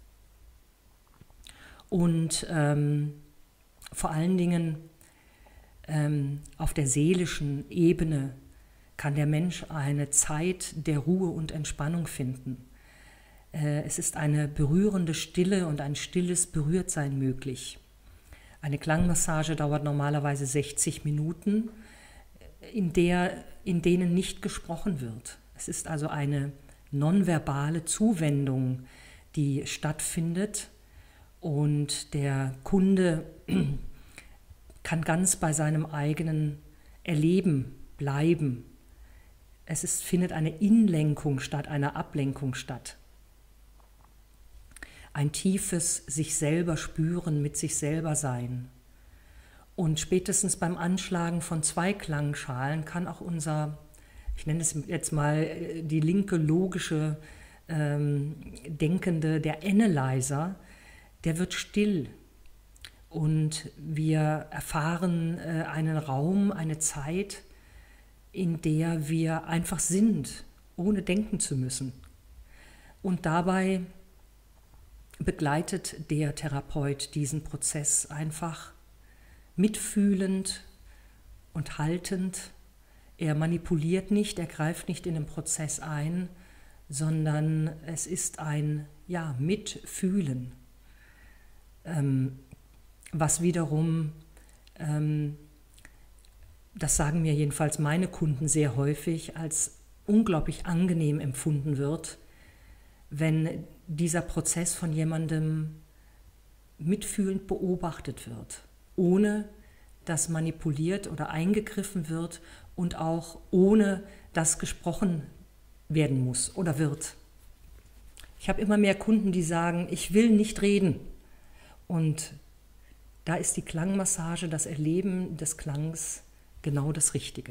Und vor allen Dingen auf der seelischen Ebene kann der Mensch eine Zeit der Ruhe und Entspannung finden. Es ist eine berührende Stille und ein stilles Berührtsein möglich. Eine Klangmassage dauert normalerweise 60 Minuten, in denen nicht gesprochen wird. Es ist also eine nonverbale Zuwendung, die stattfindet, und der Kunde kann ganz bei seinem eigenen Erleben bleiben. Findet eine Inlenkung statt, eine Ablenkung statt. Ein tiefes sich selber spüren, mit sich selber sein. Und spätestens beim Anschlagen von 2 Klangschalen kann auch unser, ich nenne es jetzt mal die linke logische Denkende, der Analyzer, der wird still. Und wir erfahren einen Raum, eine Zeit, in der wir einfach sind, ohne denken zu müssen. Und dabei begleitet der Therapeut diesen Prozess einfach mitfühlend und haltend. Er manipuliert nicht, er greift nicht in den Prozess ein, sondern es ist ein Mitfühlen, was wiederum, das sagen mir jedenfalls meine Kunden sehr häufig, als unglaublich angenehm empfunden wird, wenn dieser Prozess von jemandem mitfühlend beobachtet wird, ohne dass manipuliert oder eingegriffen wird und auch ohne dass gesprochen werden muss oder wird. Ich habe immer mehr Kunden, die sagen, ich will nicht reden. Und da ist die Klangmassage, das Erleben des Klangs genau das Richtige.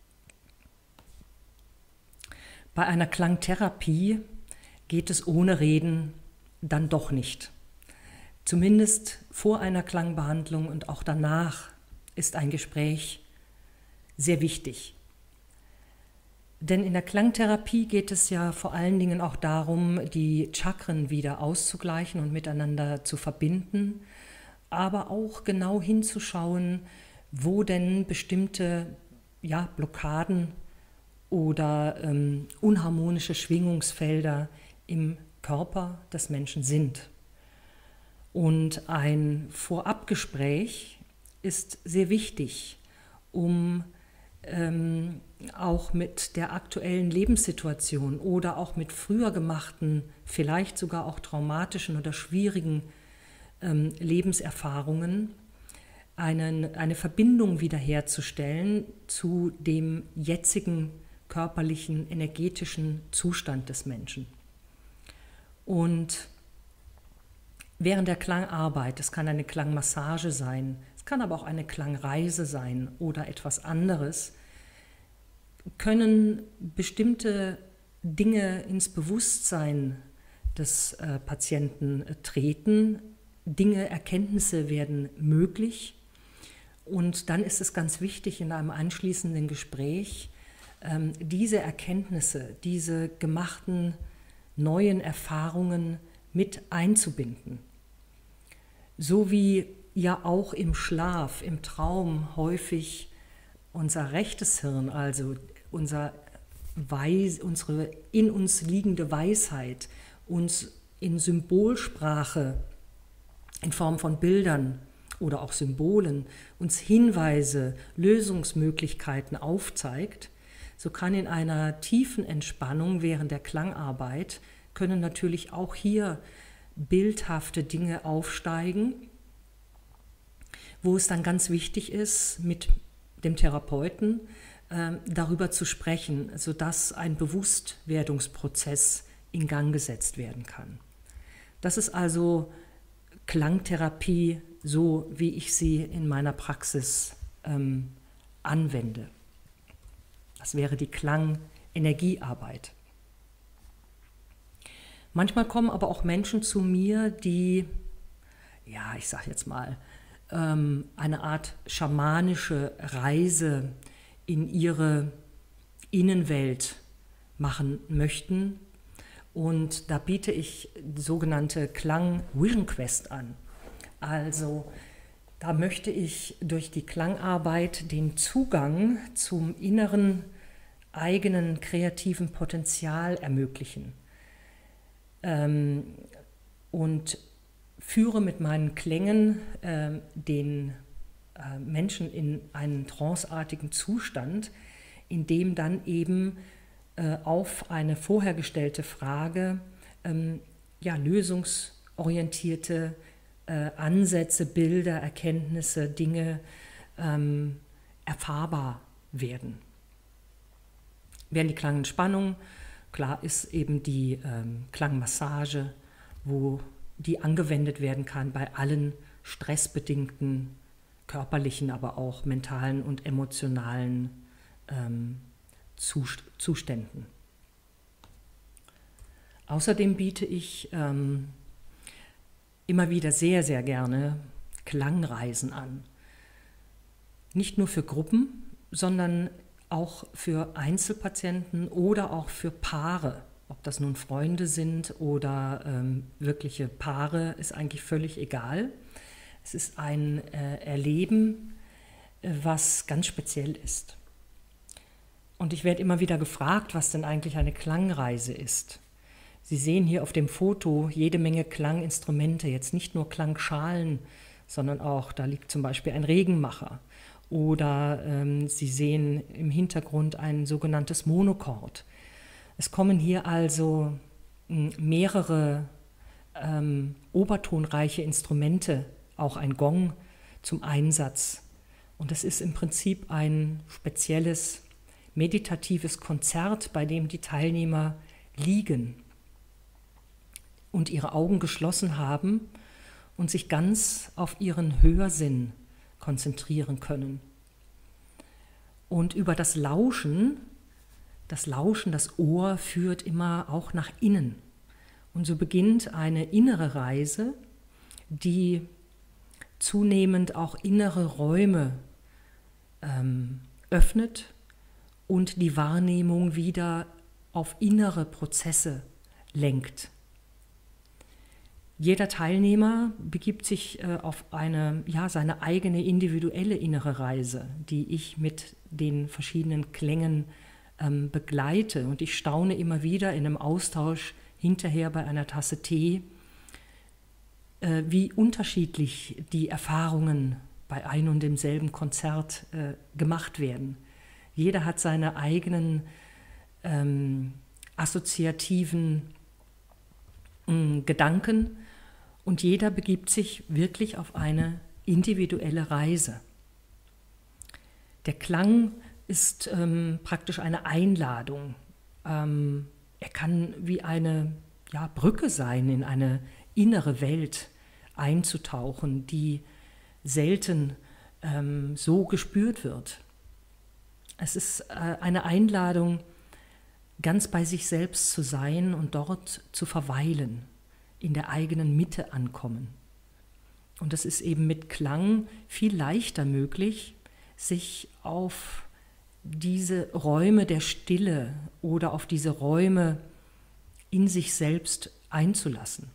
Bei einer Klangtherapie geht es ohne Reden dann doch nicht. Zumindest vor einer Klangbehandlung und auch danach ist ein Gespräch sehr wichtig. Denn in der Klangtherapie geht es ja vor allen Dingen auch darum, die Chakren wieder auszugleichen und miteinander zu verbinden, aber auch genau hinzuschauen, wo denn bestimmte Blockaden oder unharmonische Schwingungsfelder im Körper des Menschen sind. Und ein Vorabgespräch ist sehr wichtig, um auch mit der aktuellen Lebenssituation oder auch mit früher gemachten, vielleicht sogar auch traumatischen oder schwierigen Lebenserfahrungen eine Verbindung wiederherzustellen zu dem jetzigen körperlichen, energetischen Zustand des Menschen. Und während der Klangarbeit, es kann eine Klangmassage sein, es kann aber auch eine Klangreise sein oder etwas anderes, können bestimmte Dinge ins Bewusstsein des Patienten treten, Dinge, Erkenntnisse werden möglich und dann ist es ganz wichtig in einem anschließenden Gespräch, diese Erkenntnisse, diese gemachten neuen Erfahrungen mit einzubinden. So wie ja auch im Schlaf, im Traum häufig unser rechtes Hirn, also unsere in uns liegende Weisheit, uns in Symbolsprache in Form von Bildern oder auch Symbolen uns Hinweise, Lösungsmöglichkeiten aufzeigt, so kann in einer tiefen Entspannung während der Klangarbeit können natürlich auch hier bildhafte Dinge aufsteigen, wo es dann ganz wichtig ist, mit dem Therapeuten darüber zu sprechen, sodass ein Bewusstwerdungsprozess in Gang gesetzt werden kann. Das ist also Klangtherapie, so wie ich sie in meiner Praxis anwende. Das wäre die Klangenergiearbeit. Manchmal kommen aber auch Menschen zu mir, die, ich sage jetzt mal, eine Art schamanische Reise in ihre Innenwelt machen möchten. Und da biete ich die sogenannte Klang-Vision Quest an. Also da möchte ich durch die Klangarbeit den Zugang zum inneren, eigenen kreativen Potenzial ermöglichen. Und führe mit meinen Klängen den Menschen in einen tranceartigen Zustand, in dem dann eben auf eine vorher gestellte Frage lösungsorientierte Ansätze, Bilder, Erkenntnisse, Dinge erfahrbar werden. Während die Klangentspannung, klar ist eben die Klangmassage, wo die angewendet werden kann bei allen stressbedingten körperlichen, aber auch mentalen und emotionalen Zuständen. Außerdem biete ich immer wieder sehr, sehr gerne Klangreisen an. Nicht nur für Gruppen, sondern auch für Einzelpatienten oder auch für Paare. Ob das nun Freunde sind oder wirkliche Paare, ist eigentlich völlig egal. Es ist ein Erleben, was ganz speziell ist. Und ich werde immer wieder gefragt, was denn eigentlich eine Klangreise ist. Sie sehen hier auf dem Foto jede Menge Klanginstrumente, jetzt nicht nur Klangschalen, sondern auch, da liegt zum Beispiel ein Regenmacher. Oder Sie sehen im Hintergrund ein sogenanntes Monochord. Es kommen hier also mehrere obertonreiche Instrumente, auch ein Gong, zum Einsatz. Und es ist im Prinzip ein spezielles meditatives Konzert, bei dem die Teilnehmer liegen und ihre Augen geschlossen haben und sich ganz auf ihren Hörsinn konzentrieren können. Und über das Ohr führt immer auch nach innen. Und so beginnt eine innere Reise, die zunehmend auch innere Räume öffnet und die Wahrnehmung wieder auf innere Prozesse lenkt. Jeder Teilnehmer begibt sich auf seine eigene individuelle innere Reise, die ich mit den verschiedenen Klängen begleite. Und ich staune immer wieder in einem Austausch hinterher bei einer Tasse Tee, wie unterschiedlich die Erfahrungen bei ein und demselben Konzert gemacht werden. Jeder hat seine eigenen assoziativen Gedanken und jeder begibt sich wirklich auf eine individuelle Reise. Der Klang ist praktisch eine Einladung. Er kann wie eine Brücke sein, in eine innere Welt einzutauchen, die selten so gespürt wird. Es ist eine Einladung, ganz bei sich selbst zu sein und dort zu verweilen, in der eigenen Mitte ankommen. Und es ist eben mit Klang viel leichter möglich, sich auf diese Räume der Stille oder auf diese Räume in sich selbst einzulassen.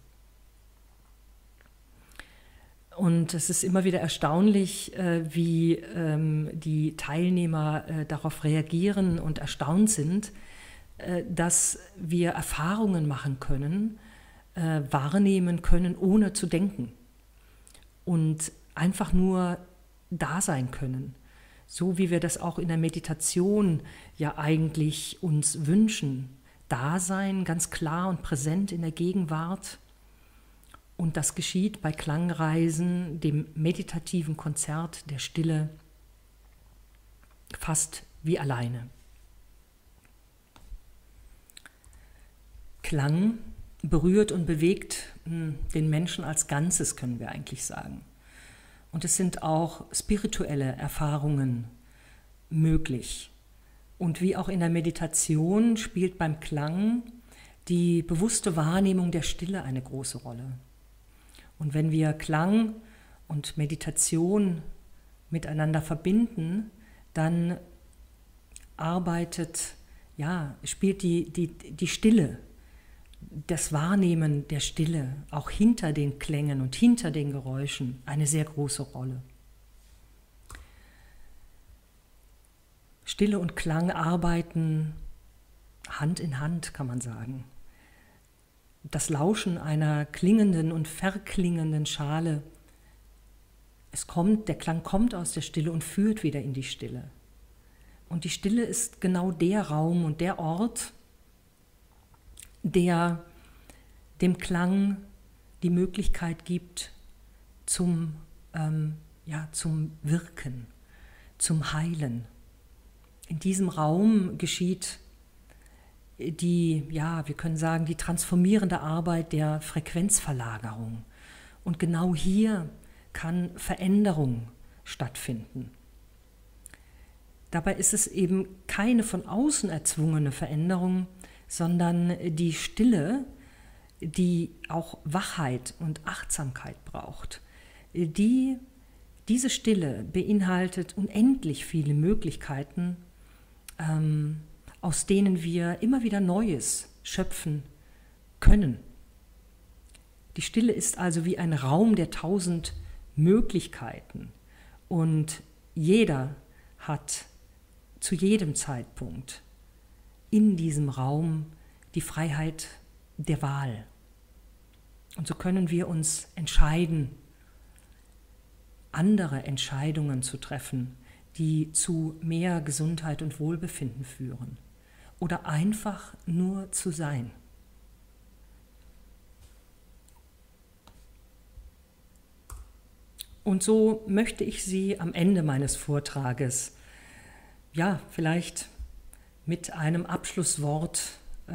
Und es ist immer wieder erstaunlich, wie die Teilnehmer darauf reagieren und erstaunt sind, dass wir Erfahrungen machen können, wahrnehmen können, ohne zu denken. Und einfach nur da sein können. So wie wir das auch in der Meditation ja eigentlich uns wünschen. Da sein, ganz klar und präsent in der Gegenwart. Und das geschieht bei Klangreisen, dem meditativen Konzert der Stille, fast wie alleine. Klang berührt und bewegt den Menschen als Ganzes, können wir eigentlich sagen. Und es sind auch spirituelle Erfahrungen möglich. Und wie auch in der Meditation spielt beim Klang die bewusste Wahrnehmung der Stille eine große Rolle. Und wenn wir Klang und Meditation miteinander verbinden, dann spielt die Stille, das Wahrnehmen der Stille, auch hinter den Klängen und hinter den Geräuschen, eine sehr große Rolle. Stille und Klang arbeiten Hand in Hand, kann man sagen. Das Lauschen einer klingenden und verklingenden Schale, der Klang kommt aus der Stille und führt wieder in die Stille. Und die Stille ist genau der Raum und der Ort, der dem Klang die Möglichkeit gibt zum Wirken, zum Heilen. In diesem Raum geschieht wir können sagen, die transformierende Arbeit der Frequenzverlagerung. Und genau hier kann Veränderung stattfinden. Dabei ist es eben keine von außen erzwungene Veränderung, sondern die Stille, die auch Wachheit und Achtsamkeit braucht. Diese Stille beinhaltet unendlich viele Möglichkeiten, aus denen wir immer wieder Neues schöpfen können. Die Stille ist also wie ein Raum der 1000 Möglichkeiten und jeder hat zu jedem Zeitpunkt in diesem Raum die Freiheit der Wahl. Und so können wir uns entscheiden, andere Entscheidungen zu treffen, die zu mehr Gesundheit und Wohlbefinden führen oder einfach nur zu sein. Und so möchte ich Sie am Ende meines Vortrages vielleicht mit einem Abschlusswort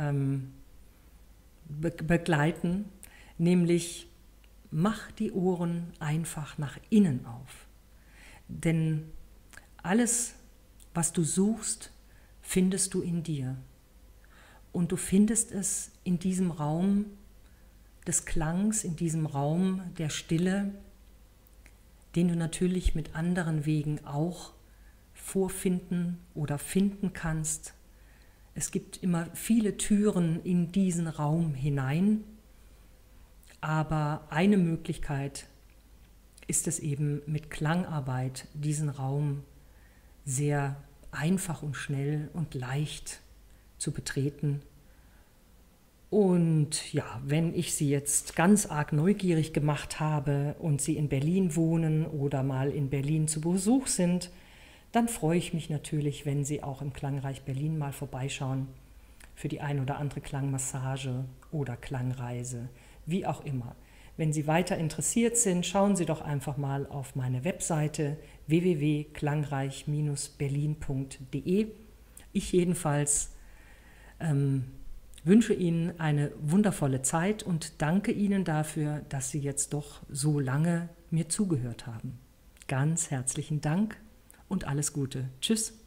begleiten, nämlich mach die Ohren einfach nach innen auf. Denn alles, was du suchst, findest du in dir. Und du findest es in diesem Raum des Klangs, in diesem Raum der Stille, den du natürlich mit anderen Wegen auch vorfinden oder finden kannst. Es gibt immer viele Türen in diesen Raum hinein, aber eine Möglichkeit ist es eben mit Klangarbeit, diesen Raum sehr einfach und schnell und leicht zu betreten. Und ja, wenn ich Sie jetzt ganz arg neugierig gemacht habe und Sie in Berlin wohnen oder mal in Berlin zu Besuch sind, dann freue ich mich natürlich, wenn Sie auch im Klangreich Berlin mal vorbeischauen für die ein oder andere Klangmassage oder Klangreise, wie auch immer. Wenn Sie weiter interessiert sind, schauen Sie doch einfach mal auf meine Webseite www.klangreich-berlin.de. Ich jedenfalls wünsche Ihnen eine wundervolle Zeit und danke Ihnen dafür, dass Sie jetzt doch so lange mir zugehört haben. Ganz herzlichen Dank und alles Gute. Tschüss.